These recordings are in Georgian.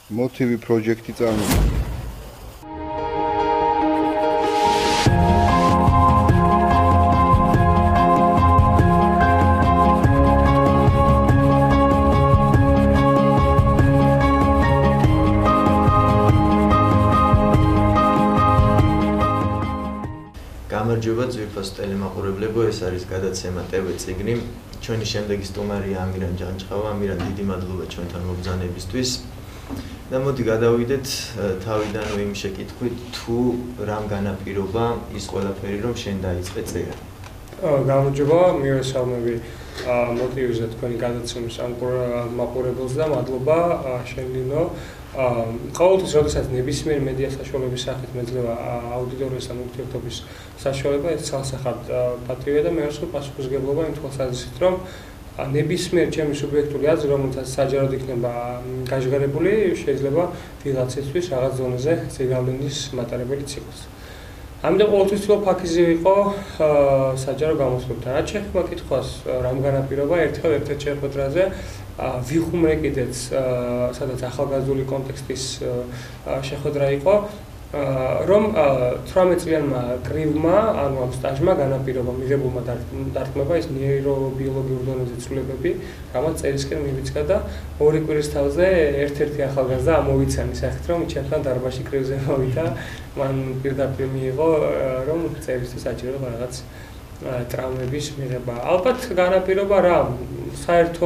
Motivi project-ი წარმოგვიდგება. გამარჯობა ძვირფას ტელემაყურებლებო, ეს არის გადაცემა TV წიგნი. ჩვენი შემდეგი სტუმარია ამირან ჯანჭყავა. ამირან, დიდი მადლობა ჩვენთან მობრძანებისთვის. და მოდი გადავიდეთ თავიდანვე იმ შეკითხვით, თუ რამ განაპირობა ის ყველაფერი, რომ შენ დაიწყე წერა. გამარჯობა, მივესალმები მოტივზე თქვენი გადაცემის მაყურებელს და მადლობა შენ ლინო. ყოველთვის როდესაც ნებისმიერ მედია საშუალების სახით მეძლევა აუდიტორიასთან ურთიერთობის საშუალება, ეს ცალსახად პატივია და მე ვარ პასუხისმგებლობა იმ თვალსაზრისით, რომ ნებისმიერ ჩემი სუბიექტური აზრი, რომელსაც საჯაროდ იქნება გაჟღერებული, შეიძლება ვიღაცისთვის რაღაც ზონაზე ზეგავლენის მატარებელი ციკლს. ამიტომ ყოველთვის ვთქვი, ფაქიზი ვიყო საჯარო გამოსვლებთან. რაც შეეხება კითხვას, რამ განაპირობა, ერთხელ ერთ-ერთ შეხვედრაზე ვიხუმრე კიდეც, სადაც ახალგაზრდული კონტექსტის შეხვედრა იყო, რომ 18 წლიანმა კრივმა, ანუ ამ სტაჟმა განაპირობა მიღებულმა დარტყმება ის ნეირობიოლოგიურ დონეზე ცვლილებები, რამაც წერისკენ მივიწყდა და 2 კვირის თავზე ერთ-ერთი ახალგაზრდა ამოვიცანი სახით, რომ ჩემთან დარბაზში კრივზე მოვიდა, მან პირდაპირ მიიღო, რომ წერისთვის საჭირო რაღაც ტრავმების მიღება. ალბათ განაპირობა რა, საერთო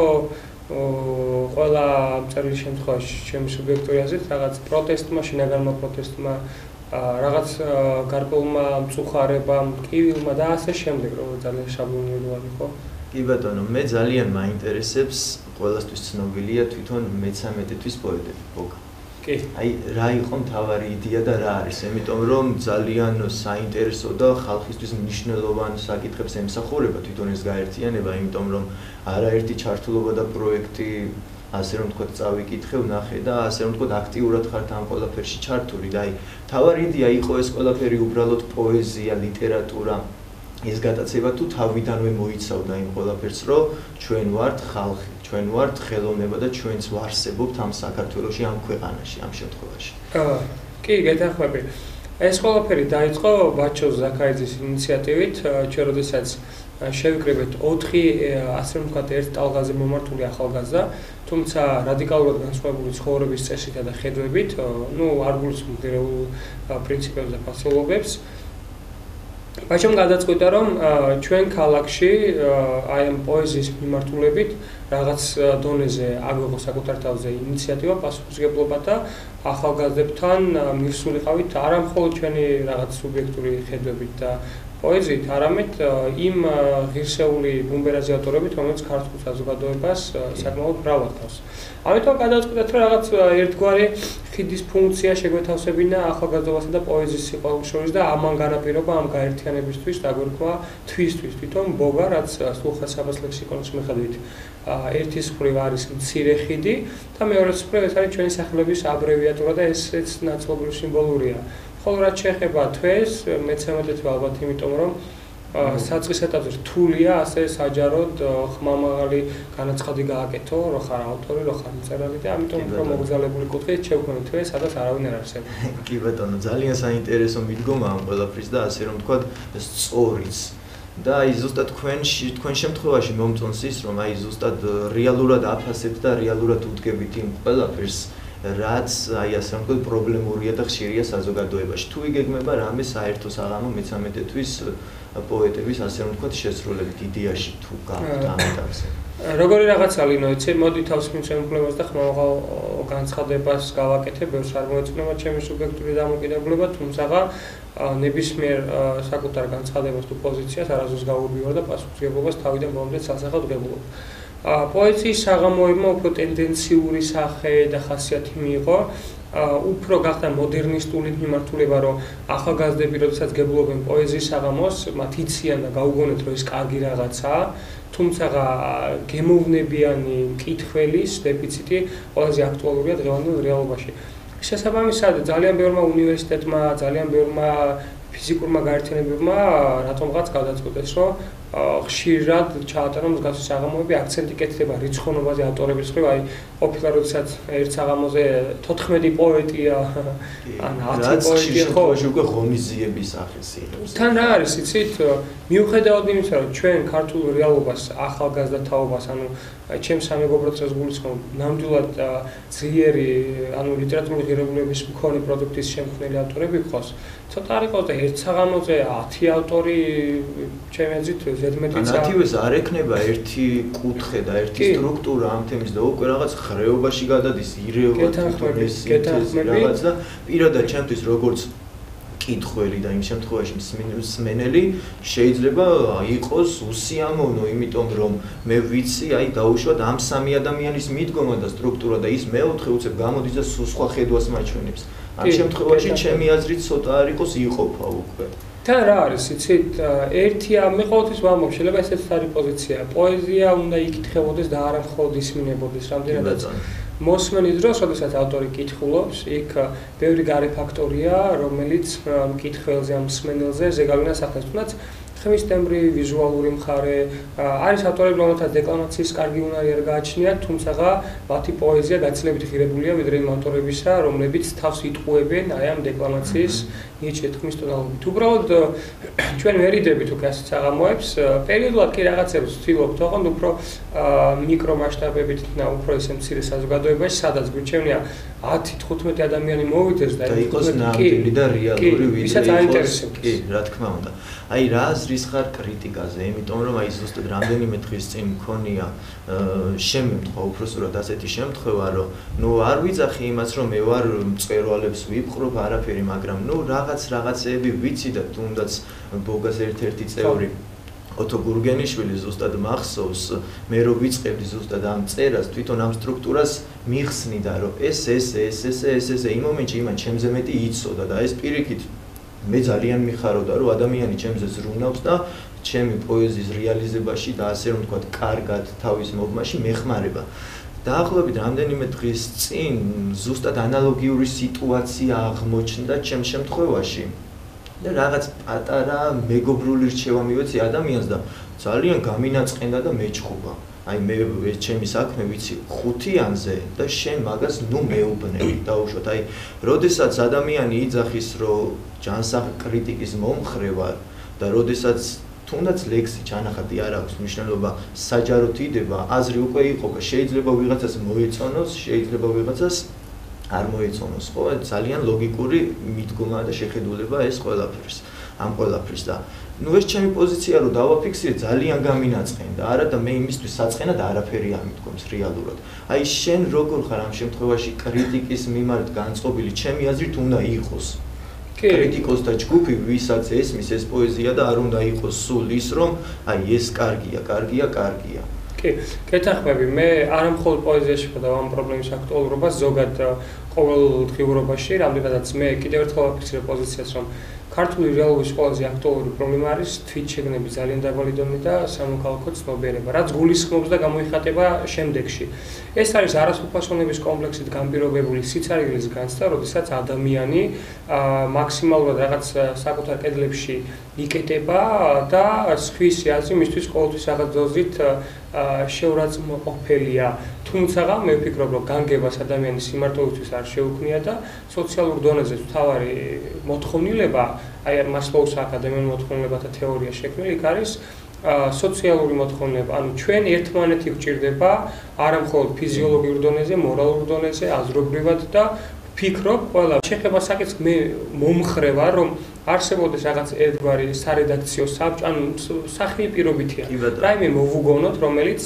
ყველა წერილი შემთხვევაში ჩემი სუბიექტური აზრით რაღაც პროტესტმა, შინაგანმა პროტესტმა, რაღაც გარკვეულმა მწუხარებამ, ტკივილმა და ასე შემდეგ, რომ ძალიან შაბლონური ვარ იყო. კი ბატონო, მე ძალიან მაინტერესებს, ყველასთვის ცნობილია თვითონ მე-13 თვის პოეტები, ბოგა. კი. აი, რა იყო მთავარი იდეა და რა არის? იმიტომ რომ ძალიან საინტერესო და ხალხისთვის მნიშვნელოვანი საკითხებს ემსახურება თვითონ ეს გაერთიანება, იმიტომ რომ არაერთი ჩართულობა და პროექტი, ასე რომ ვთქვათ, წავიკითხე, ვნახე და ასე რომ ვთქვათ, აქტიურად ხართ ამ ყველაფერში ჩართული და აი, მთავარი იდეა იყო ეს ყველაფერი უბრალოდ პოეზია, ლიტერატურა, ეს გადაცემა თუ თავიდანვე მოიცავდა იმ ყველაფერს, რომ ჩვენ ვართ ხალხი, ჩვენ ვართ ხელოვნება და ჩვენც ვარსებობთ ამ საქართველოში, ამ ქვეყანაში, ამ შემთხვევაში. კი, გეთანხმები. ეს ყველაფერი დაიწყო ბაჩო ზაქარიძის ინიციატივით, ჩვენ როდესაც შევიკრიბეთ 4, ასე რომ ვთქვათ, ერთ ტალღაზე მომართული ახალგაზრდა, თუმცა რადიკალურად განსხვავებული ცხოვრების წესითა და ხედვებით, არ გულისხმობ ღირეულ პრინციპებს და ფასეულობებს. ბაჩომ გადაწყვიტა, რომ ჩვენ ქალაქში აი ამ პოეზიის მიმართულებით რაღაც დონეზე აგვიღო საკუთარ თავზე ინიციატივა, პასუხისმგებლობა და ახალგაზრდებთან მივსულიყავით არა მხოლოდ ჩვენი რაღაც სუბიექტური ხედვებით და პოეზიით, არამედ იმ ღირსეული ბუმბერაზე ავტორებით, რომელიც ქართულ საზოგადოებას საკმაოდ მრავალ თავს. ამიტომ გადავწყვიტეთ, რომ რაღაც ერთგვარი ხიდის ფუნქცია შეგვეთავსებინა ახალგაზრდობასა და პოეზიის სიყვარულს შორის და ამან განაპირობა ამ გაერთიანებისთვის დაგვერქვა თვისთვის თვითონ ბოგა, რაც სულხან-საბას ლექსიკონის მიხედვით ერთის მხრივ არის მცირე ხიდი და მეორეს მხრივ ეს არის ჩვენი სახელობის აბრევიატურა და ესეც ნაწილობრივ სიმბოლურია. ხოლო რაც შეეხება თვეს, მე-13 თვე ალბათ იმიტომ, რომ საწყის ეტაპზე რთულია ასე საჯაროდ ხმამაღალი განაცხადი გააკეთო, რო ხარ ავტორი, რო ხარ მწერალი და ამიტომ უფრო მოგზალებული კუთხით შევქმნით თვე, სადაც არავინ არ არსებობს. კი ბატონო, ძალიან საინტერესო მიდგომა ამ ყველაფრის და ასე რომ ვთქვათ, სწორიც. და აი ზუსტად თქვენ შემთხვევაში მომწონს ის, რომ აი ზუსტად რეალურად აფასებთ და რეალურად უდგებით იმ ყველაფერს, რაც აი ასე რომ ვთქვათ, პრობლემურია და ხშირია საზოგადოებაში. თუ იგეგმება რამე საერთო საღამო მე-13 თვის პოეტების ასე რომ ვთქვათ, შესრულებით იდეაში თუ გაქვთ ამ ეტაპზე. როგორი რაღაცა ლინო, იცი, მოდი თავს მიმსემფლებას და ხმამაღალ განცხადებას გავაკეთებ, ბევრს არ მოეწონება ჩემი სუბიექტური დამოკიდებულება, თუმცა ნებისმიერ საკუთარ განცხადებას თუ პოზიციას არასდროს გავუბივარ და პასუხისმგებლობას თავიდან ბოლომდე სასახად ვღებულობ. პოეზიის საღამოებმა უფრო ტენდენციური სახე და ხასიათი მიიღო, უფრო გახდა მოდერნისტული მიმართულება, რომ ახალგაზრდები, როდესაც გებულობენ პოეზიის საღამოს, მათ იციან და გაუგონეთ, რომ ეს კარგი რაღაცაა, თუმცა გემოვნებიანი მკითხველის დეფიციტი ყველაზე აქტუალურია დღევანდელ რეალობაში. შესაბამისად, ძალიან ბევრმა უნივერსიტეტმა, ძალიან ბევრმა ფიზიკურმა გაერთიანებებმა რატომღაც გადაწყვიტეს, რომ ხშირად ჩაატარონ მსგავსი საღამოები, აქცენტი კეთდება რიცხოვნობაზე ავტორების მხრივ, აი ყოფილა როდესაც ერთ საღამოზე 14 პოეტია ან 10 პოეტია ხო უკვე ღონისძიების სახეს იღებს. თან რა არის იცით მიუხედავად იმისა რომ ჩვენ ქართულ რეალობას ახალგაზრდა თაობას ანუ ჩემს სამეგობრო წრეს გულისხმობ ნამდვილად ძლიერი ანუ ლიტერატურული ღირებულების მქონე პროდუქტის შემქმნელი ავტორები გყავს ცოტა არ იყოს და ერთ საღამოზე 10 ავტორი ჩემი აზრით ზედმეტიც 10-ს არ ექნება ერთი კუთხე და ერთი სტრუქტურა ამ თემის და უკვე რაღაც ხრეობაში გადადის ირეულად თვითონ ეს სინთეზი რაღაც და პირადად ჩემთვის როგორც კითხველი და იმ შემთხვევაში მსმენელი შეიძლება იყოს უსიამოვნო, იმიტომ რომ მე ვიცი, აი დაუშვათ ამ სამი ადამიანის მიდგომა და სტრუქტურა და ის მეოთხე უცებ გამოდის და სხვა ხედვას მაჩვენებს. ამ შემთხვევაში ჩემი აზრით ცოტა არ იყოს იყოფა უკვე. თან რა არის, იცით, ერთია მე ყოველთვის ვამბობ, შეიძლება ესეც არის პოზიცია. პოეზია უნდა იკითხებოდეს და არა მხოლოდ ისმინებოდეს, რამდენადაც მოსმენის დროს, როდესაც ავტორი კითხულობს, იქ ბევრი გარე ფაქტორია, რომელიც მკითხველზე, ამ მსმენელზე ზეგავლენას ახდენს. თუნდაც ხმის ტემბრი, ვიზუალური მხარე, არის ავტორები, რომელთაც დეკლამაციის კარგი უნარი არ გააჩნიათ, თუმცა მათი პოეზია გაცილებით ღირებულია ვიდრე იმ ავტორებისა, რომლებიც თავს იტყუებენ აი ამ დეკლამაციის ნიჭით ხმის ტონალობით. უბრალოდ ჩვენ ვერიდებით უკვე ასეთ საღამოებს, პერიოდულად კი რაღაცებს ვცდილობთ, ოღონდ უფრო მიკრომასშტაბებით და უფრო ისე მცირე საზოგადოებაში, სადაც გვიჩვენია 10-15 ადამიანი მოვიდეს და იყოს ნამდვილი და რეალური ვისაც აინტერესებს. კი, რა თქმა უნდა. აი რა აზრის ხარ კრიტიკაზე, იმიტომ რომ აი ზუსტად რამდენიმე დღის წინ მქონია შემემთხვა უბრალოდ ასეთი შემთხვევა, რომ ნუ არ ვიძახი იმას, რომ მე ვარ მწერვალებს ვიპყრობ არაფერი, მაგრამ ნუ რაღაცეები ვიცი და თუნდაც ბოგას ერთ-ერთი წევრი ოტო გურგენიშვილი ზუსტად მახსოვს, მე რო ვიწყებდი ზუსტად ამ წერას, თვითონ ამ სტრუქტურას მიხსნიდა, რომ ეს იმ მომენტში იმან ჩემზე მეტი იცოდა და ეს პირიქით მე ძალიან მიხარობდა, რომ ადამიანი ჩემზე ზრუნავს და ჩემი პოეზიის რეალიზებაში და ასე რომ ვთქვათ, კარგად თავის მოგმაში მეხმარება. დაახლოებით რამდენიმე დღის წინ ზუსტად ანალოგიური სიტუაცია აღმოჩნდა ჩემ შემთხვევაში. და რაღაც პატარა მეგობრული რჩევა მივეცი ადამიანს და ძალიან გამინაწყენდა და მეჭხუბა. აი მე ეს ჩემი საქმე ვიცი 5-იანზე და შენ მაგას ნუ მეუბნები დაუშვათ. აი, როდესაც ადამიანი იძახის, რომ ჯანსაღ კრიტიკის მომხრე ვარ და როდესაც თუნდაც ლექსი ჩანახატი არ აქვს მნიშვნელობა, საჯაროდ იდება, აზრი უკვე იყოფა, შეიძლება ვიღაცას მოეწონოს, შეიძლება ვიღაცას არ მოეწონოს, ხო? ძალიან ლოგიკური მიდგომა და შეხედულება ეს ყველაფერს, ამ ყველაფრის და ნუ ეს ჩემი პოზიცია რომ დავაფიქსირე ძალიან გამინაწყენდა, არა და მე იმისთვის საწყენად არაფერი არ მიდგომს რეალურად. აი შენ როგორ ხარ ამ შემთხვევაში კრიტიკის მიმართ განწყობილი, ჩემი აზრით უნდა იყოს. კრიტიკოსთა ჯგუფი, ვისაც ესმის ეს პოეზია და არ უნდა იყოს სულ ის, რომ აი ეს კარგია. კი, გეთანხმები, მე არა მხოლოდ პოეზიაში ხედავ ამ პრობლემის აქტუალურობას, ზოგად ყოველდღიურობაში, რამდენადაც მე კიდევ ერთხელ ვაფიქსირე პოზიციას, რომ ქართული რეალობის ყველაზე აქტუალური პრობლემა არის თვითშეგნების ძალიან დაბალი დონე და სამოქალაქო ცნობიერება, რაც გულისხმობს და გამოიხატება შემდეგში. ეს არის არასრულფასოვნების კომპლექსით განპირობებული სიცარილის განცდა, როდესაც ადამიანი მაქსიმალურად რაღაც საკუთარ კედლებში იკეტება და სხვისი აზრი მისთვის ყოველთვის რაღაც დოზით შეურაცხმყოფელია. თუმცა მე ვფიქრობ, რომ განგებას ადამიანის სიმარტოვითის არ შეუქმნია და სოციალურ დონეზე მთავარი მოთხოვნილება, აი მასლოუს აკადემიური მოთხოვნილებათა თეორია შექმნილი იქ არის სოციალური მოთხოვნილება, ანუ ჩვენ ერთმანეთი გვჭირდება არა მხოლოდ ფიზიოლოგიურ დონეზე, მორალურ დონეზე, აზრობრივად და ვფიქრობ, ყველა შეხება საკითხს მე მომხრე ვარ, რომ არსებობდეს რაღაც ერთგვარი სარედაქციო საბჭო, ანუ სახელი პირობითია. რაიმე მოვუგონოთ, რომელიც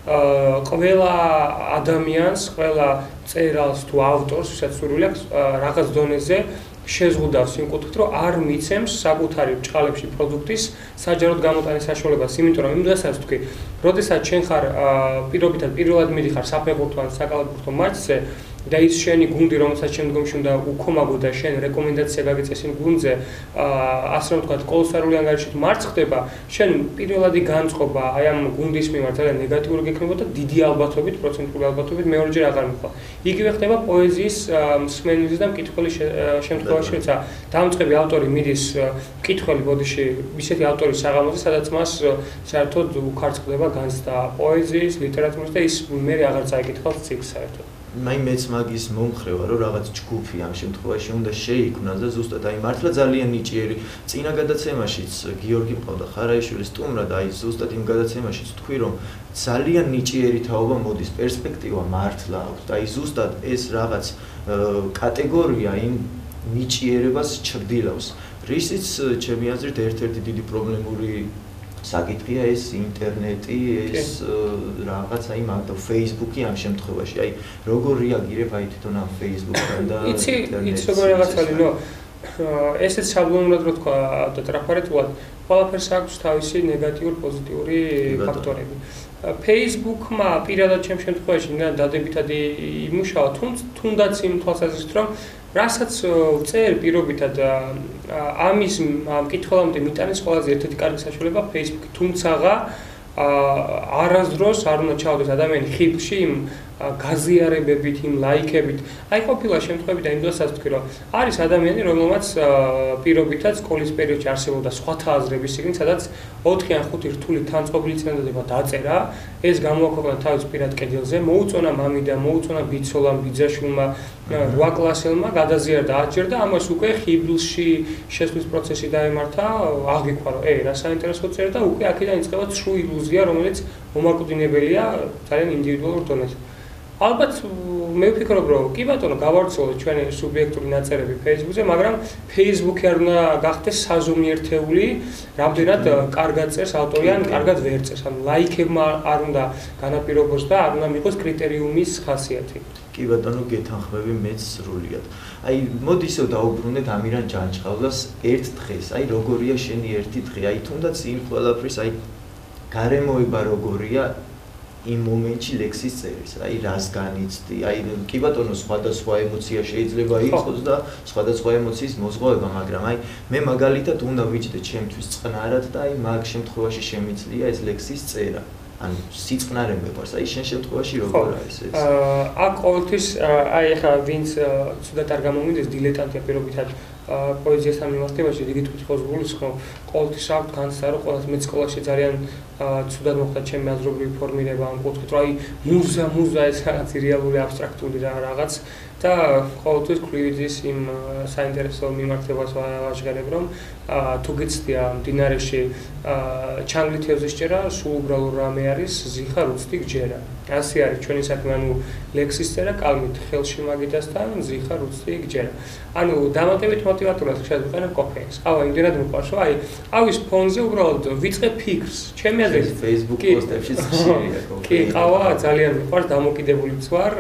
ყველა ადამიანს, ყველა წერალს თუ ავტორს, ვისაც სურვილი აქვს, რაღაც დონეზე შეზღუდავს იმ კუთხით, რომ არ მიცემს საკუთარი ბრჭყალებში პროდუქტის საჯაროდ გამოტანის საშუალებას, იმიტომ რომ იმ დღესაც თქვი, როდესაც შენ ხარ პირობითად პირველად მიდიხარ საფეხბურთო ან საკალათბურთო მატჩზე, და ის შენი გუნდი, რომელსაც შემდგომში უნდა უქომაგო და შენ რეკომენდაცია გაგეწეს იმ გუნდზე, ასე რომ ვთქვათ, კოლოსალური ანგარიშით მარცხ ხდება, შენ პირველადი განწყობა აი ამ გუნდის მიმართ ძალიან ნეგატიური გექნება და დიდი ალბათობით, პროცენტული ალბათობით მეორეჯერ აღარ მოხდა. იგივე ხდება პოეზიის მსმენელის და მკითხველის შემთხვევაში, როცა დამწყები ავტორი მიდის მკითხველი ბოდიში, ისეთი ავტორის საღამოზე, სადაც მას საერთოდ უკარწყდება განცდა პოეზიის, ლიტერატურის და ის მე აღარ წაიკითხავს ციკლს საერთოდ. მეც მაგის მომხრე ვარ, რომ რაღაც ჯგუფი ამ შემთხვევაში უნდა შეიქმნას და ზუსტად აი მართლა ძალიან ნიჭიერი წინა გადაცემაშიც გიორგი მყავდა ხარაიშვილის სტუმრად, აი ზუსტად იმ გადაცემაშიც თქვი, რომ ძალიან ნიჭიერი თაობა მოდის, პერსპექტივა მართლა აქვს და აი ზუსტად ეს რაღაც კატეგორია იმ ნიჭიერებას ჩრდილავს. რისიც ჩემი აზრით ერთ-ერთი დიდი პრობლემური საკითხია ეს ინტერნეტი, ეს რაღაც აი მაგ Facebook-ი ამ შემთხვევაში. აი როგორ რეაგირებ აი თვითონ ამ Facebook-თან და იცი როგორ რაღაცა ნო ესეც შაბლონურად რო თქვა და ტრაფარეთულად ყველაფერს აქვს თავისი ნეგატიური პოზიტიური ფაქტორები. Facebook-მა პირადად ჩემ შემთხვევაში დადებითად იმუშავა, თუნდაც იმ თვალსაზრისით რომ რასაც წერ პირობითად ამის მკითხველამდე მიტანის ყველაზე ერთ-ერთი კარგი საშუალება Facebook-ი, თუმცა არასდროს არ უნდა ჩავდეს ადამიანი ხიბლში იმ გაზიარებებით, იმ ლაიქებით. აი ყოფილა შემთხვევები და იმ დღესაც ვთქვი, რომ არის ადამიანი, რომელმაც პირობითად სკოლის პერიოდში არსებობდა სხვათა აზრების შიგნით, სადაც 4 ან 5 რთული თანწყობილი წინადადება დაწერა, ეს გამოაქვეყნა თავის პირად კედელზე, მოუწონა მამიდა, მოუწონა ბიცოლამ, ბიძაშვილმა, 8 კლასელმა, გადაზიარდა 10 ჯერ და ამას უკვე ხიბლში შესვლის პროცესი დაემართა, აღიქვა, რომ რა საინტერესო წერდა და უკვე აქედან იწყება true ილუზია, რომელიც მომაკვდინებელია ძალიან ინდივიდუალურ დონეზე. ალბათ მე ვფიქრობ, რომ კი ბატონო, გავავრცელოთ ჩვენი სუბიექტური ნაწერები Facebook-ზე, მაგრამ Facebook-ი არ უნდა გახდეს საზომიერთეული, რამდენად კარგად წერს ავტორი ან კარგად ვერ წერს. ანუ ლაიქებმა არ უნდა განაპირობოს და არ უნდა მიიღოს კრიტერიუმის ხასიათი. კი ბატონო, გეთანხმები მეც სრულიად. აი მოდი ისევ დაუბრუნდეთ ამირან ჯანჭყალას ერთ დღეს. აი როგორია შენი ერთი დღე? აი თუნდაც იმ ყველაფრის აი გარემოება როგორია იმ მომენტში ლექსის წერის, აი რას განიცდი, აი კი ბატონო სხვადასხვა ემოცია შეიძლება იყოს და სხვადასხვა ემოციის მოზღვავება, მაგრამ აი მე მაგალითად უნდა ვიჭდე ჩემთვის წყნარად და აი მაგ შემთხვევაში შემიძლია ეს ლექსის წერა. ან სიწყნარე მეყვარს, აი შენ შემთხვევაში როგორ არის ეს? აქ ყოველთვის აი ახლა ვინც ცუდად არ გამომინდეს დილეტანტია პირობითად პოეზიასთან მიმართებაში დიდი თვითმხილოს გულის ხო ყოველთვის აქვს განცდა რომ ყოველთვის მე სკოლაში ძალიან ცუდად მოხდა ჩემი აზრობრივი ფორმირება ამ კუთხით რომ აი მუზა ეს რაღაც რეალური აბსტრაქტული რაღაც და ყოველთვის კვლიძის იმ საინტერესო მიმართებას ვაჟღერებ რომ თუ გიცდია მდინარეში ჩანგლი თევზის ჭერა სულ უბრალო რამე არის ზიხარ უცდი გჯერა ასე არის ჩვენი საქმე ანუ ლექსის წერა კალმით ხელში მაგიდასთან ზიხარ უცდი გჯერა ანუ დამატებით მოტივატორად შეგვიყენებ კოფეინს ყავა იმდენად მიყვარს რომ აი ავის ფონზე უბრალოდ ვიწყებ ფიქრს ჩემი აზრით Facebook პოსტებში ხშირია კოფეინი კი ყავა ძალიან მიყვარს დამოკიდებულიც ვარ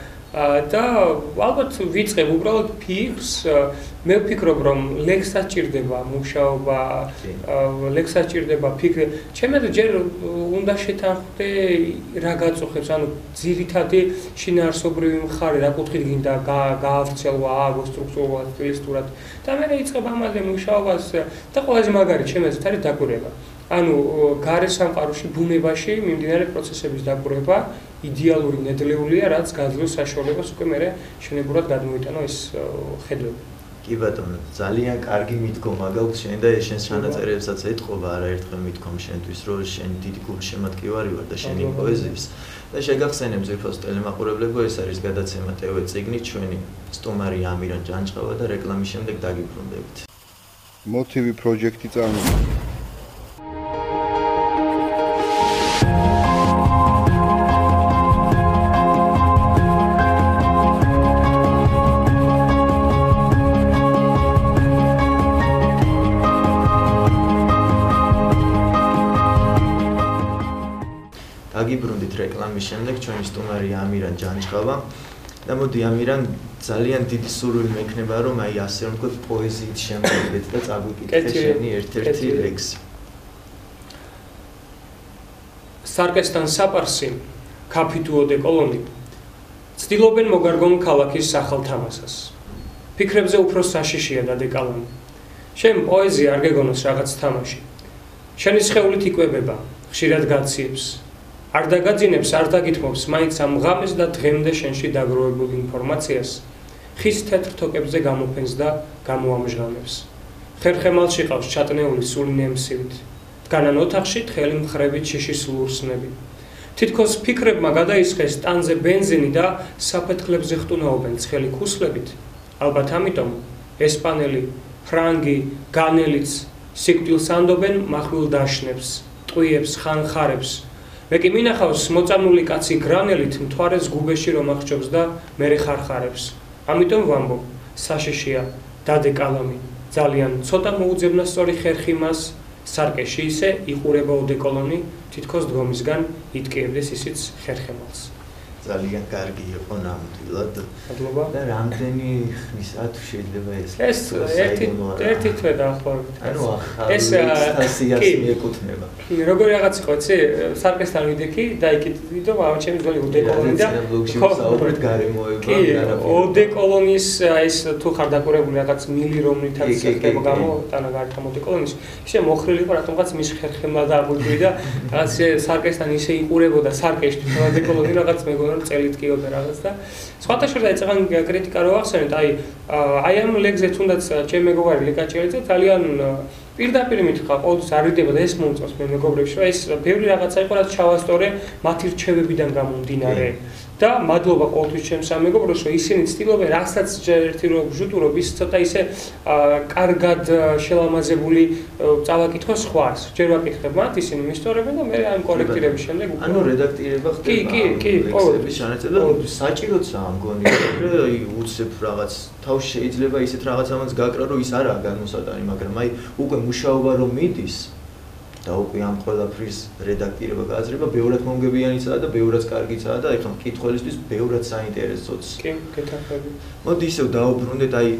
და ალბათ ვიწყებ უბრალოდ ფიქრს მე ვფიქრობ რომ ლექსსაც ჭირდება მუშაობა ლექსსაც ჭირდება ფიქრი ჩემი აზრით ჯერ უნდა შეთანხმდე რა გაწუხებს ანუ ძირითადი შინაარსობრივი მხარე რა კუთხით გინდა გაავრცელვა ააგო სტრუქტურულად სტილისტურად და მე ვიწყებ ამაზე მუშაობას და ყველაზე მაგარი ჩემი აზრით არის დაკვირვება ანუ გარე სამყაროში ბუნებაში მიმდინარე პროცესების დაკვირვება იდეალური ნედლეულია რაც გაძლევს საშუალებას უკვე მე შენებურად გადმოიტანო ეს ხედვები კი ბატონო ძალიან კარგი მიდგომა გაქვს შენ და შენ ჩანაწერებსაც ეთყობა არაერთხელ მithkom შენთვის რომ შენ დიდი გულშემატკივარი ვარ და შენი პოეზიის და შეგახსენებ ზეფოს ტელემაყურებლებო ეს არის გადაცემა TV წიგნი ჩვენი სტუმარი ამირან ჯანჭყალა და რეკლამის შემდეგ დაგიბრუნდებით მოტივი პროექტი წარმოგვიდგება დაგიბრუნდით რეკლამის შემდეგ ჩვენი სტუმარი ამირან ჯანჭყალა და მოდი ამირან ძალიან დიდი სურვილი მექნება რომ აი ასე რომ ვთქვათ პოეზიით შემოვიდეთ და წაგვიკითხე შენი ერთ-ერთი ლექსი სარკესთან საპარსი ქაფითუოდე კოლონი ცდილობენ მოგარგონ ქალაქის სახელთამასას. ფიქრებზე უფრო საშიშია და დეკალონი. შენ პოეზია არ გეგონოს რაღაც თამაში. შენი სხეულით იკვებება, ხშირად გაციებს. არ დაგაძინებს, არ დაგითმობს, მაინც ამ ღამეს და დღემდე შენში დაგროვებულ ინფორმაციას ხის თეთრ თოკებზე გამოფენს და გამოამჟღავნებს. ხერხემალში ყავს ჩატნეული სული ნემსივით. დგანან ოთახში თხელი მხრებით შიშის ლურსნები. თითქოს ფიქრებმა გადაისხეს ტანზე ბენზინი და საფეთქლებზე ხტუნაობენ ცხელი ქუსლებით. ალბათ ამიტომ ესპანელი, ფრანგი, განელიც სიკვდილს ანდობენ მახვილ დაშნებს, ტყვიებს, ხანხარებს. მე კი მინახავს მოწამული კაცი გრანელით მთვარეს გუბეში რომ აღჭობს და მერე ხარხარებს. ამიტომ ვამბობ, საშიშია, დადე კალამი, ძალიან ცოტა მოუძებნა სწორი ხერხი მას, სარკეში ისე იყურება ოდეკოლონი, თითქოს დგომისგან იტკიებდეს ისიც ხერხემალს. ძალიან კარგი იყო ნამდვილად. მადლობა. და რამდენი ხნისა თუ შეიძლება ეს ერთი თვე დაახლოებით. ანუ ეს სტაციას მიეკუთვნება. როგორი რაღაც იყო, იცი, სარკესთან ვიდექი და იქით ვიდო, ჩემი ძველი ოდეკოლონი და საუბრეთ გარემოება, ოდეკოლონის ეს თუ ხარ დაკურებული რაღაც მილი რომლითაც ხდება გამოტანა გარეთ ოდეკოლონის, ისე მოხრილი იყო რატომღაც მის ხერხემლა და აღვიძვი და რაღაც სარკესთან ისე იყურებოდა სარკეში ოდეკოლონი რაღაც მეგონა წელით კიოდა რაღაც და სხვათა შორის წაღან კრიტიკა რო ახსენეთ, აი ამ ლეგზე თუნდაც ჩემი მეგობარი ლიკაჭელიძე ძალიან პირდაპირ მითხრა, ყოველთვის არ ვიდება და ეს მომწონს მე მეგობრებში, რომ ეს ბევრი რაღაცა იყო, რაც ჩავასწორე მათი რჩევებიდან გამომდინარე. და მადლობა ყოველთვის ჩემს სამეგობროს, რომ ისინი ცდილობენ რასაც ერთი რო ვჟუტურობ, ის ცოტა ისე კარგად შელამაზებული წავაკითხოს სხვას. ჯერ ვაკითხებ მათ, ისინი მისწორებენ და მე ამ კორექტირების შემდეგ უკვე ანუ რედაქტირება ხდება. კი, ლექსების ჩანაწერი და საჭიროა მგონი, რომ უცებ რაღაც თავს შეიძლება ისეთ რაღაცამაც გაკრა, რომ ის არაა განმოსატანი, მაგრამ აი უკვე მუშაობა რომ მიდის და უკვე ამ ყველაფრის რედაქტირება გააზრება ბევრად მომგებიანიცაა და ბევრად კარგიცაა და ეხლა მკითხველისთვის ბევრად საინტერესოც. კი, გეთანხმები. მოდი ისევ დაუბრუნდეთ აი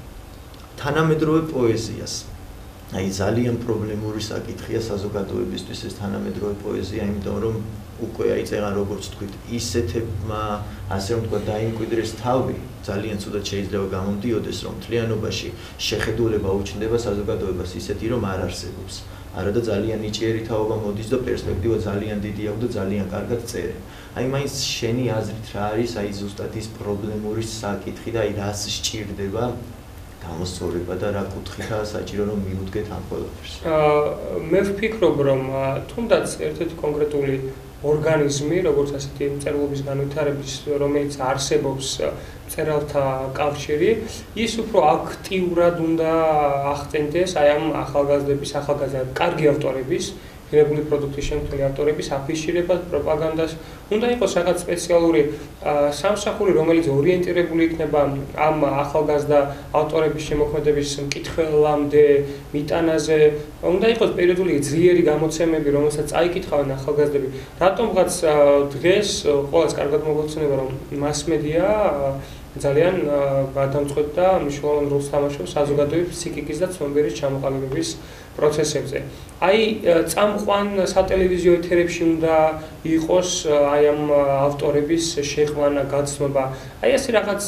თანამედროვე პოეზიას. აი ძალიან პრობლემური საკითხია საზოგადოებისთვის ეს თანამედროვე პოეზია, იმიტომ რომ უკვე აი წეგან როგორც თქვით, ისეთებმა ასე რომ თქვა დაიმკვიდრეს თავი, ძალიან ცუდად შეიძლება გამომდიოდეს, რომ მთლიანობაში შეხედულება უჩნდება საზოგადოებას ისეთი, რომ არ არსებობს. არადა ძალიან ნიჭიერი თაობა მოდის და პერსპექტივა ძალიან დიდი აქვს და ძალიან კარგად წერენ. აი მაინც შენი აზრით რა არის აი ზუსტად ის პრობლემური საკითხი და აი რას სჭირდება გამოსწორება და რა კუთხითაა საჭირო რომ მიუდგეთ ამ ყველაფერს. მე ვფიქრობ რომ თუნდაც ერთ-ერთი კონკრეტული ორგანიზმი, როგორც ასეთი მწერლობის განვითარების, რომელიც არსებობს მწერალთა კავშირი, ის უფრო აქტიურად უნდა ახდენდეს აი ამ ახალგაზრდების, კარგი ავტორების, ღირებული პროდუქტის შემქმნელი ავტორების აფიშირებას, პროპაგანდას. უნდა იყოს რაღაც სპეციალური სამსახური, რომელიც ორიენტირებული იქნება ამ ახალგაზრდა ავტორების შემოქმედების მკითხველამდე, მიტანაზე. უნდა იყოს პერიოდული ძლიერი გამოცემები, რომელსაც წაიკითხავენ ახალგაზრდები. რატომღაც დღეს ყველას კარგად მოგოცნება, რომ მასმედია ძალიან გადამწყვეტ და მნიშვნელოვან როლს თამაშობს საზოგადოების ფსიქიკის და ცნობიერის ჩამოყალიბების პროცესებზე. აი წამყვან სატელევიზიო ეთერებში უნდა იყოს აი ამ ავტორების შეყვანა, გაცნობა. აი ეს რაღაც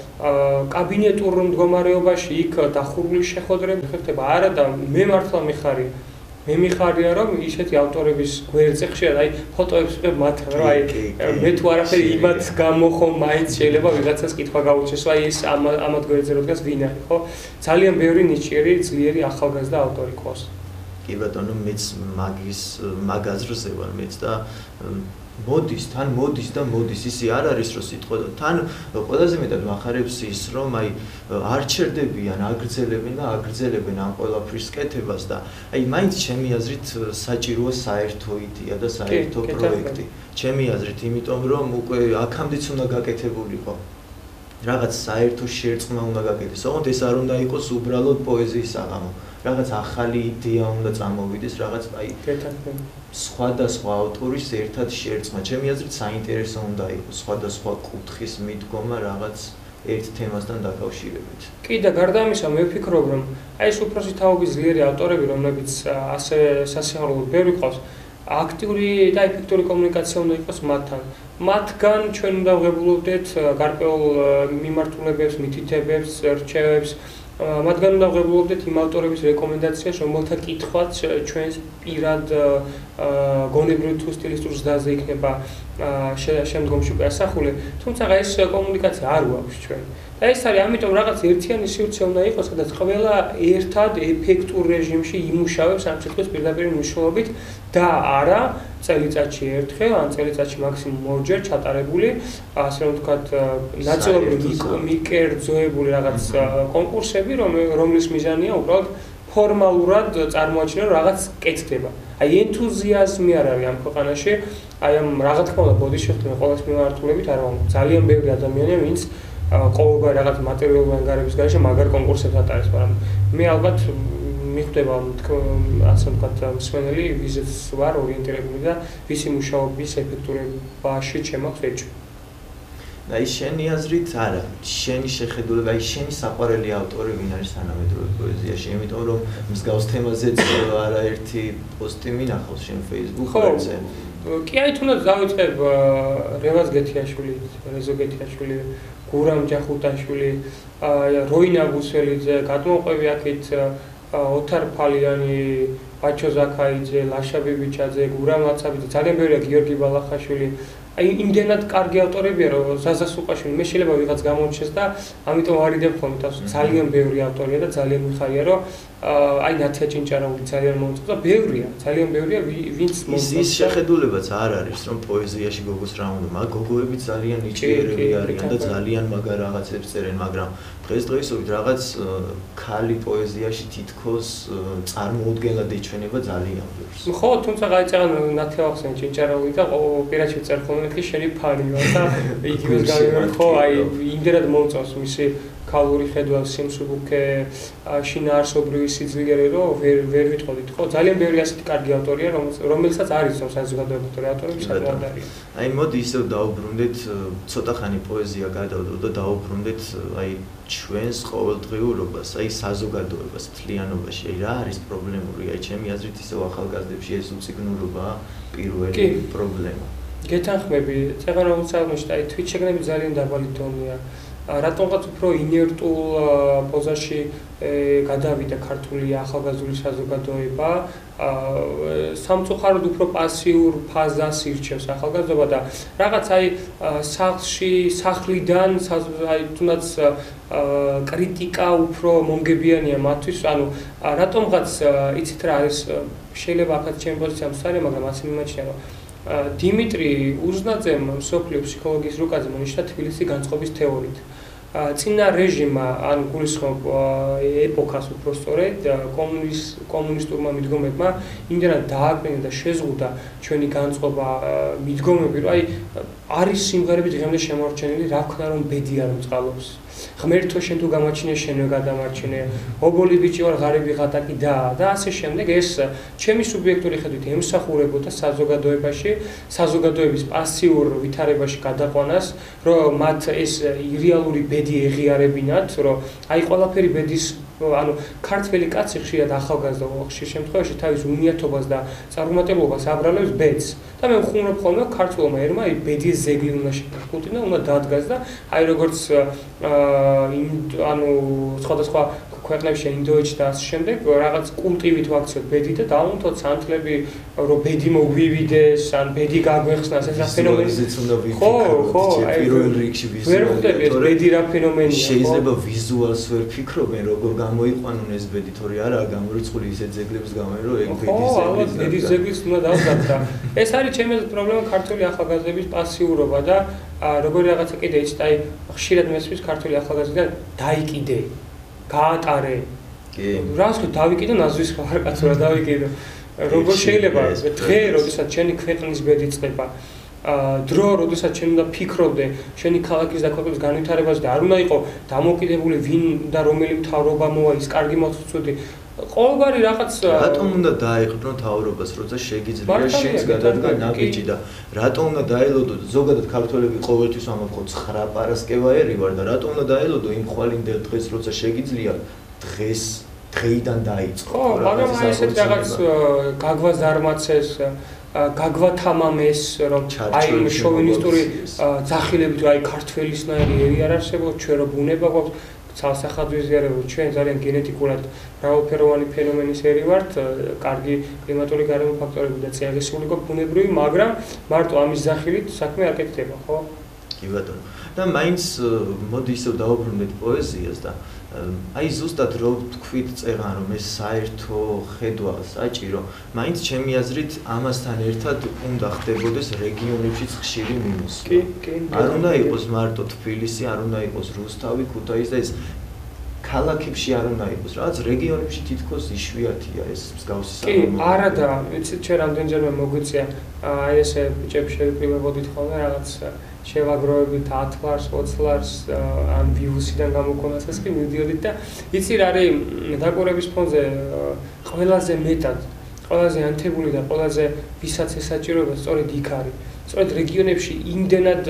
კაბინეტურ მდგომარეობაში იქ დახურული შეხვედრები ხდება. არა და მე მართლა მიხარია. მე მიხარია რომ ისეთი ავტორების გვერდზე ხშირად აი ფოტოებს ვიღებ მათ რა აი მე თუ არაფერი იმათ გამოხო მაინც შეიძლება ვიღაცას კითხვა გაუჩესო აი ეს ამათ გვერდზე რო დგას ვინ არის ხო ძალიან ბევრი ნიჭიერი ძლიერი ახალგაზრდა ავტორი ყავს კი ბატონო მეც მაგ აზრზე ვარ მეც და მოდის და მოდის ისე არ არის რომ სიტყვა თან ყველაზე მეტად მახარებს ის რომ აი არ ჩერდებიან აგრძელებენ ამ ყველაფრის კეთებას და აი მაინც ჩემი აზრით საჭიროა საერთო იდეა და საერთო პროექტი ჩემი აზრით იმიტომ რომ უკვე აქამდეც უნდა გაკეთებულიყო რაღაც საერთო შერწყმა უნდა გაკეთდეს ოღონდ ეს არ უნდა იყოს უბრალოდ პოეზიის საღამო რაღაც ახალი იდეა უნდა წამოვიდეს რაღაც აი სხვადასხვა ავტორის ერთად შერწყმა ჩემი აზრით საინტერესო უნდა იყოს სხვადასხვა კუთხის მიდგომა რაღაც ერთ თემასთან დაკავშირებით კი და გარდა ამისა მე ვფიქრობ რომ აი ეს უფროსი თაობის ძლიერი ავტორები რომლებიც ასე სასიამოვნო ბევრი ყავს აქტიური და ეფექტური კომუნიკაცია უნდა იყოს მათთან. მათგან ჩვენ უნდა ვღებულობდეთ გარკვეულ მიმართულებებს, მითითებებს, რჩევებს. მათგან უნდა ვღებულობდეთ იმ ავტორების რეკომენდაციას, რომელთა კითხვაც ჩვენს პირად გონებრივ თუ სტილისტურ ზრდაზე იქნება შემდგომში უკვე ასახული. თუმცა ეს კომუნიკაცია არ გვაქვს ჩვენ. და ეს არის ამიტომ რაღაც ერთიანი სივრცე უნდა იყოს, სადაც ყველა ერთად ეფექტურ რეჟიმში იმუშავებს ამ სიტყვის პირდაპირ მნიშვნელობით და არა წელიწადში ერთხელ, ან წელიწადში მაქსიმუმ ორჯერ ჩატარებული, ასე რომ ვთქვათ, ნაწილობრივ მიკერძოებული რაღაც კონკურსები, რომლის მიზანია უბრალოდ ფორმალურად წარმოაჩინა, რომ რაღაც კეთდება. აი ენთუზიაზმი არ არის ამ ქვეყანაში, აი ამ რა თქმა უნდა ბოდიშეფტები ყოველს მიმართულებით არ ვამბობ. ძალიან ბევრი ადამიანია, ვინც ყოველგვარი რაღაც მატერიალური ანგარების გარეშე მაგარ კონკურსებს ატარებს, მაგრამ მე ალბათ მიხვდება ასე ვთქვათ მსმენელი, ვიზეც ვარ ორიენტირებული და ვისი მუშაობის ეფექტურობაში ჩემს ეჭვი. და ის შენი აზრით არა, შენი შეხედულება, აი შენი საყვარელი ავტორი ვინ არის თანამედროვე პოეზიაში, იმიტომ რომ მსგავს თემაზეც არაერთი პოსტი მინახავს შენ Facebook-ზე. კი, აი თუნდაც დავიწყებ რევაზ გეთიაშვილით, რეზო გეთიაშვილი, გურამ ჯახუტაშვილი, როინა გუსელიძე, გადმოყვები აქეთ ოთარ ფალიანი, ბაჩო ზაქაიძე, ლაშა ბიბიჩაძე, გურამ აცაბიძე, ძალიან ბევრია გიორგი ბალახაშვილი. აი იმდენად კარგი ავტორებია, რომ ზაზა სუყაშვილი მე შეიძლება ვიღაც გამორჩეს და ამიტომ ვარიდებ ხოლმე თავს. ძალიან ბევრი ავტორია და ძალიან მიხარია, რომ აი ნათია ჭინჭარაული ძალიან მომწონს და ბევრია, ძალიან ბევრია ვინც მომწონს. ის შეხედულებაც არ არის, რომ პოეზიაში გოგოს რა უნდა, მაგ გოგოები ძალიან ნიჭიერები არიან და ძალიან მაგარ რაღაცებს წერენ, მაგრამ დღესდღეობით რაღაც ქალი პოეზიაში თითქოს წარმოუდგენლად ეჩვენება ძალიან ბევრს. ხო, თუმცა გაიწეღან ნათია ახსენე ჭინჭარაული და პირაჩი წერ ხოლმე კი შენი ფანი ვარ და იგივეს გავიმერ ხო, აი იმდენად მომწონს მისი ქალური ხედვა, სიმსუბუქე, შინაარსობრივი სიძლიერე, რომ ვერ ვიტყოდით, ხო? ძალიან ბევრი ასეთი კარგი ავტორია, რომელსაც არ იცნობს საზოგადოებრივი ავტორები საკმაოდ არიან. აი მოდი ისევ დაუბრუნდეთ, ცოტა ხანი პოეზია გადავდო და დაუბრუნდეთ აი ჩვენს ყოველდღიურობას, აი საზოგადოებას, მთლიანობაში, აი რა არის პრობლემური, აი ჩემი აზრით ისევ ახალგაზრდებში ეს უციგნურობა პირველი პრობლემა. გეთანხმები, წეგან რომელსაც აი თვითშეგნები ძალიან დაბალი დონეა. რატომღაც უფრო ინერტულ პოზაში გადავიდა ქართული ახალგაზრდული საზოგადოება, სამწუხაროდ უფრო პასიურ ფაზას ირჩევს ახალგაზრდობა და რაღაც აი სახლიდან აი თუნდაც კრიტიკა უფრო მომგებიანია მათთვის, ანუ რატომღაც იცით რა არის შეიძლება ახაც ჩემი პოზიცია მსარი, მაგრამ ასე მიმაჩნია რომ დიმიტრი უზნაძემ მსოფლიო ფსიქოლოგიის რუკაზე მონიშნა თბილისის განწყობის თეორიით. წინა რეჟიმა ან გულისხმობ ეპოქას უფრო სწორედ კომუნისტურმა მიდგომებმა იმდენად დააკმენა და შეზღუდა ჩვენი განწყობა მიდგომები, რომ აი არის სიმღერები დღემდე შემორჩენილი, რა ვქნა რომ ბედი არ მწყალობს. ღმერთო შენ თუ გამაჩინე შენვე გადამარჩინე, ობოლი ბიჭი ვარ ღარიბი ღატაკი და ასე შემდეგ. ეს ჩემი სუბიექტური ხედვით ემსახურებოდა საზოგადოებაში, საზოგადოების პასიურ ვითარებაში გადაყვანას, რომ მათ ეს ირეალური ბედი ეღიარებინათ, რომ აი ყველაფერი ბედის ანუ ქართველი კაცი ხშირად ახალგაზრდა ხშირ შემთხვევაში თავის უნიათობას და წარუმატებლობას აბრალებს ბედს. და მე ვხუმრობ ხოლმე ქართველმა ერმა აი ბედის ზეგლი უნდა შეგახუტინა, უნდა დადგას და აი როგორც ანუ სხვადასხვა ქვეყნებში ინდოეთში და ასე შემდეგ რაღაც კულტივით ვაქციოთ ბედი და დავუნთოთ სანთლები რომ ბედი მოგვივიდეს, ან ბედი გაგვეხსნას, ეს რა ფენომენია. ხო, პირველ რიგში ვიზუალურად ბედი რა ფენომენია. შეიძლება ვიზუალს ვერ ფიქრობენ, როგორ გამოიყვანონ ეს ბედი, თორე არაა გამორიცხული ისეთ ზეგლებს გამო, რომ ეგ ბედის ზეგლიც უნდა დავდათ და ეს არის ჩემი პრობლემა ქართული ახალგაზრდების პასიურობა და როგორი რაღაცა კიდე იცით, აი ხშირად მესმის ქართული ახალგაზრდა დაიკიდე გაატარე. კი. რას ხო დავიკიდე ნაზვის ხარ კაცო რა დავიკიდე. როგორ შეიძლება დღე, როდესაც შენი ქვეყნის ბედი წყება, დრო, როდესაც შენ უნდა ფიქრობდე შენი ქალაქის და ქვეყნის განვითარებაზე და არ უნდა იყო დამოკიდებული ვინ და რომელი მთავრობა მოვა ის კარგი მოხუცუდი. ყოველგვარი რაღაც რატომ უნდა დაეყრდნო თავრობას, როცა შეგიძლია შენს გადადგა ნაბიჯი და რატომ უნდა დაელოდო ზოგადად ქართველები ყოველთვის ამბობ 9 პარასკევაერი ვარ და რატომ უნდა დაელოდო იმ ხვალინდელ დღეს, როცა შეგიძლია დღეიდან დაიწყო. ხო, მაგრამ აი ესეთ რაღაც გაგვაზარმაცეს გაგვათამამეს რომ აი შოვინისტური ძახილებით აი ქართველისნაირი ერი არ არსებობს ჩვენ რო ბუნება გვაქვს ცალსახადვიზიარებო ჩვენ ძალიან გენეტიკურად მრავალფეროვანი ფენომენის ერი ვართ კარგი კლიმატური გარემო ფაქტორები და წიაღისეული გვაქვს ბუნებრივი მაგრამ მარტო ამის ძახილით საქმე არ კეთდება ხო კი ბატონო და მაინც მოდი ისევ დავუბრუნდეთ პოეზიას და აი ზუსტად რო თქვით წეღან რომ ეს საერთო ხედვა საჭირო მაინც ჩემი აზრით ამასთან ერთად უნდა ხდებოდეს რეგიონებშიც ხშირი მიმოსვლა არ უნდა იყოს მარტო თბილისი არ უნდა იყოს რუსთავი ქუთაისი და ეს ქალაქებში არ უნდა იყოს რაღაც რეგიონებში თითქოს იშვიათია ეს მსგავსი საქმე კი არა და ვიცით ჩვენ რამდენჯერმე მოგვიწია აი ესე ბიჭები შევიკრიბებოდით ხოლმე რაღაც შევაგროვებით 10 ლარს 20 ლარს ან ვიუსიდან გამოგონასაც კი მივდიოდით და იცი რა არის დაკურების ფონზე ყველაზე მეტად ყველაზე ანთებული და ყველაზე ვისაც ესაჭიროება სწორედ იქ არის სწორედ რეგიონებში იმდენად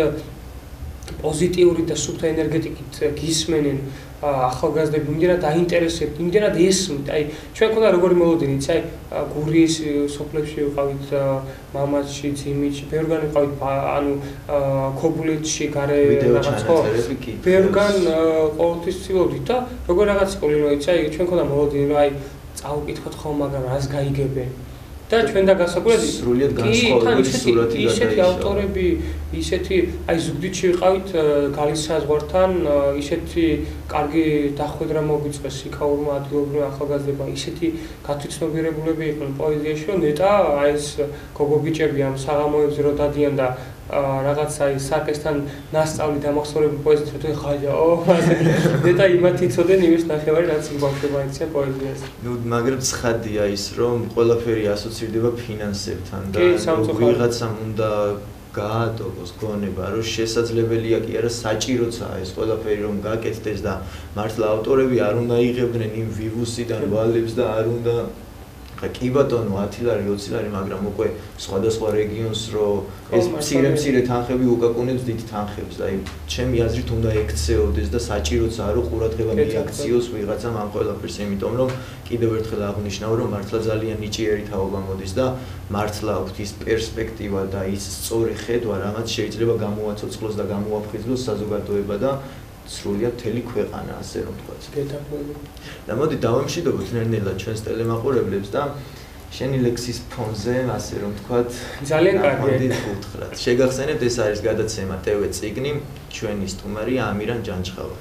პოზიტიური და სუფთა ენერგეტიკით გისმენენ ახალგაზრდები იმდენად აინტერესებთ, იმდენად ესმით, აი ჩვენ ქონდა როგორი მოლოდინი, იცი, აი გურიის სოფლებში ვიყავით, მამაცში, ძიმითში, ბევრგან ვიყავით, ანუ ქობულეთში, გარე რაღაც ხო, ბევრგან ყოველთვის ვცდილობდით და როგორ რაღაც იყო, რომ იცი, აი ჩვენ ქონდა მოლოდინი, რომ აი წავუკითხოთ ხო, მაგრამ რას გაიგებენ? და ჩვენ და გასაგებია სრულიად განსხვავებული სურათი გადაიშალა. ისეთი ავტორები, ისეთი აი ზუგდიდში ვიყავით გალის საზღვართან, ისეთი კარგი დახვედრა მოგვიწყეს იქაურმა ადგილობრივ ახალგაზრდებმა, ისეთი გათვითცნობიერებულები იყვნენ პოეზიაში, რომ ნეტა აი ეს გოგო ბიჭები ამ საღამოებზე რო დადიან და რაღაც აი სარკესთან ნასწავლი დამახსოვრებული პოეზიით თუ ხაჯაო ნეტა იმათი ცოდენ იმის ნახევარი რაც ბავშვებმა იციან პოეზიას. ნუ მაგრამ ცხადია ის რომ ყველაფერი ასოცირდება ფინანსებთან და ვიღაცამ უნდა გაატოვოს გონება რომ შესაძლებელია კი არა საჭიროა ეს ყველაფერი რომ გაკეთდეს და მართლა ავტორები არ უნდა იღებდნენ იმ ვივუსიდან ვალებს და არ უნდა კი ბატონო 10 ლარი 20 ლარი მაგრამ უკვე სხვადასხვა რეგიონს რო ეს მცირე თანხები უკაკუნებს დიდ თანხებს და აი ჩემი აზრით უნდა ექცეოდეს და საჭიროა რომ ყურადღება მიაქციოს ვიღაცამ ამ ყველაფერს იმიტომ რომ კიდევ ერთხელ აღნიშნავ რომ მართლა ძალიან ნიჭიერი თაობა მოდის და მართლა აქვს ის პერსპექტივა და ის სწორი ხედვა რამაც შეიძლება გამოაცოცხლოს და გამოაფხიზლოს საზოგადოება და სრულიად მთელი ქვეყანა ასე რომ ვთქვათ. გეთანხმები. და მოდი დავამშვიდობოთ ნელ-ნელა ჩვენს ტელემაყურებლებს და შენი ლექსის ფონზე ასე რომ ვთქვათ ძალიან კარგი გითხრათ. შეგახსენებთ ეს არის გადაცემა TV წიგნი ჩვენი სტუმარი ამირან ჯანჭხავა.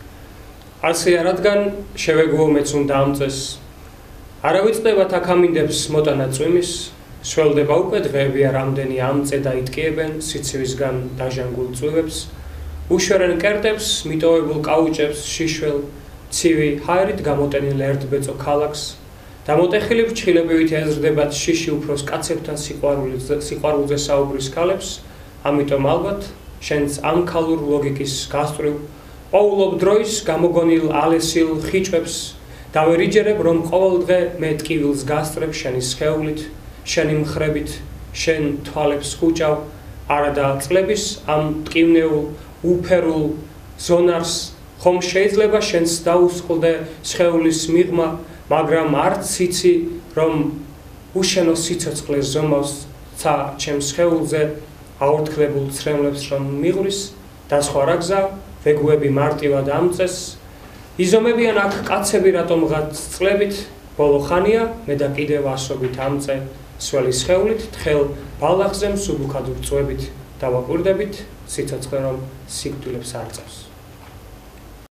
ასე რადგან შევეგუო მეც უნდა ამწეს არავიწდებათ აქამინდებს მოტანა წვიმის სველდება უკვე დღეებია რამდენი ამწე და იტკიებენ სიცივისგან დაჟანგულ წვივებს უშვერენ კერტებს, მიტოვებულ კაუჭებს, შიშველ, ცივი ჰაერით გამოტენილ ერთბეწო ქალაქს, დამოტეხილი ფრჩხილებივით ეზრდებათ შიში უფროს კაცებთან სიყვარულზე საუბრის ქალებს, ამიტომ ალბათ შენც ამ ქალურ ლოგიკის გასწვრივ პოულობ დროის გამოგონილ ალესილ ხიჭვებს დავერიჯერებ რომ ყოველდღე მე ტკივილს გასწრებ შენი სხეულით, შენი მხრებით, შენ თვალებს ხუჭავ, არადა წლების ამ ტკივნეულ უფერულ ზონარს ხომ შეიძლება შენს დაუსყლდე სხეულის მიღმა, მაგრამ არც იცი რომ უშენო სიცოცხლეს ზომავს ცა ჩემს სხეულზე აორთქლებულ ცრემლებს რომ მიღრის და სხვა რა გზა ვეგუები მარტივად ამწეს იზომებიან აქ კაცები რატომღაც წლებით ბოლო ხანია მე და კიდევ ასობით ამწე სველი სხეულით თხელ ბალახზე მსუბუქად ვრწვებით დავაკვირდებით სიცოცხლე რომ სიკვდილებს არ წევს